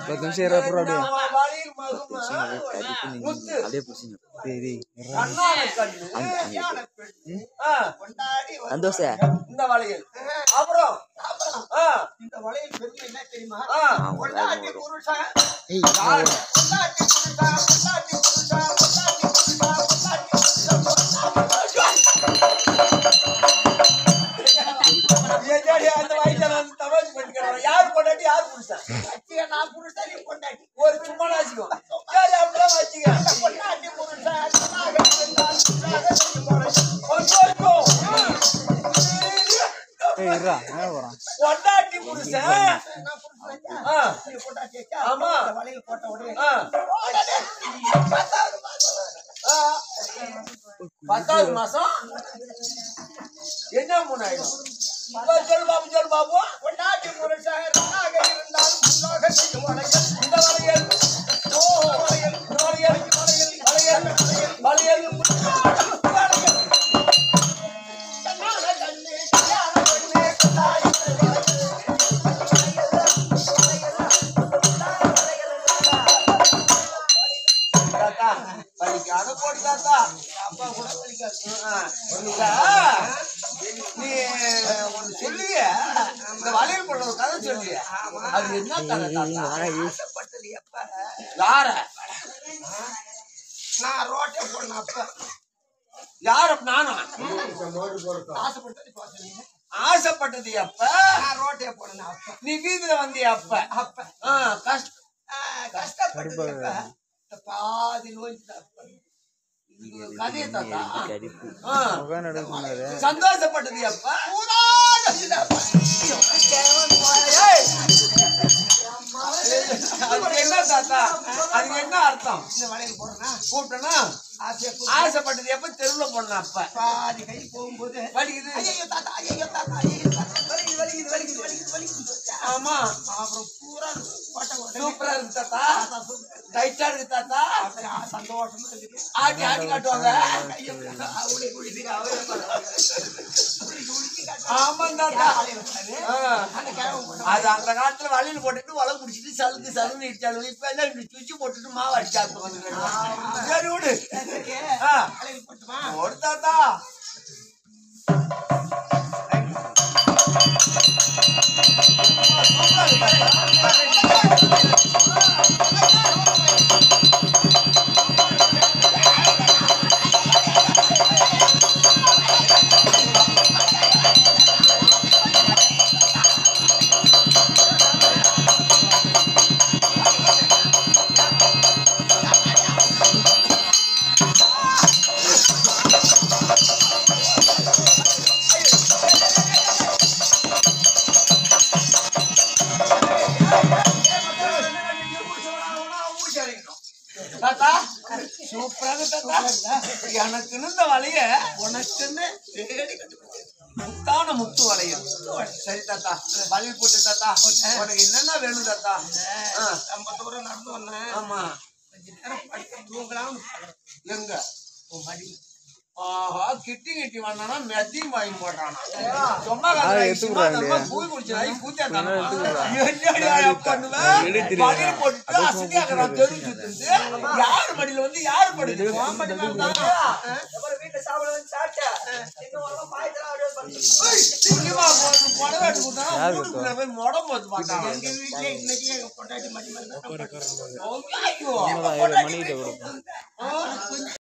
பத்தாவது மாசம் என்ன மூணாயிரம் சொல் பாபு சொல் பாபு கொண்டாட்டி புருஷாக இருந்தாலும் இந்த வளையல் பலிக்காத போட்டாத்தா அப்பா கூட நீ ஒண்ணு சொல்லுங்க இந்த வளையல் போடுற ஒரு கதை சொல்லுங்க அது என்ன கதை ஆசைப்பட்டது எப்ப யார நான் ரோட்டை போடணும் அப்ப யார நானும் ஆசைப்பட்டது எப்ப நான் ரோட்டை போடணும் அப்ப நீ வீதியில வந்திய அப்ப கஷ்டப்பட்டது பாதி நோய் கதையை தாத்தா சந்தோஷப்பட்டது அப்ப அதுக்கு என்ன தாத்தா அதுக்கு என்ன அர்த்தம் இந்த வளையல் போடுறா கூப்பிட்டனா ஆசைப்பட்டது எப்ப தெருவுல போடணும் அப்ப பாதி கை போகும்போது வலிக்குது ஐயோ தாத்தா ஐயோ தாத்தா வலிக்குது ஆமா அப்புறம் பூரா சூப்பரா இருக்கு தாத்தா டைட்டா இருக்கு தாத்தா சந்தோஷமா இருக்கு ஆட்டி ஆட்டி காட்டுவாங்க ஆமா தாத்தா அது அந்த காலத்துல வளையல் போட்டுட்டு வளம் குடிச்சிட்டு சலுக்கு சலுன்னு இடிச்சாலும் இப்ப எல்லாம் இப்படி சுவிச்சு போட்டுட்டு மாவு அடிச்சாத்து வந்து சரி விடு ஒரு தாத்தா எனக்குன்னு இந்த வளைய உனக்குன்னு முத்தான முத்து வளையம் சரி தாத்தா வளையல் போட்டு தாத்தா உனக்கு என்னென்ன வேணும் தாத்தா ரொம்ப தூரம் நடந்து வந்தேன் ஆமா கொஞ்ச நேரம் படுத்து தூங்கலாம் எங்க ஆஹா கிட்டி கிட்டி வந்தானா மெத்தையும் வாங்கி போட்டானா சும்மா பூ குடிச்சு பூத்தியா பண்ணுவேன் போட்டுட்டு அசதியாக நான் தெரு சுத்துறது யாரு மடியில வந்து யாரு படுது வீட்டுல சாப்பிட வந்து சாப்பிட்டேன் முடம் போது பார்த்தாங்க எங்க வீட்டுல இன்னைக்கு எங்க பொண்டாட்டி மடி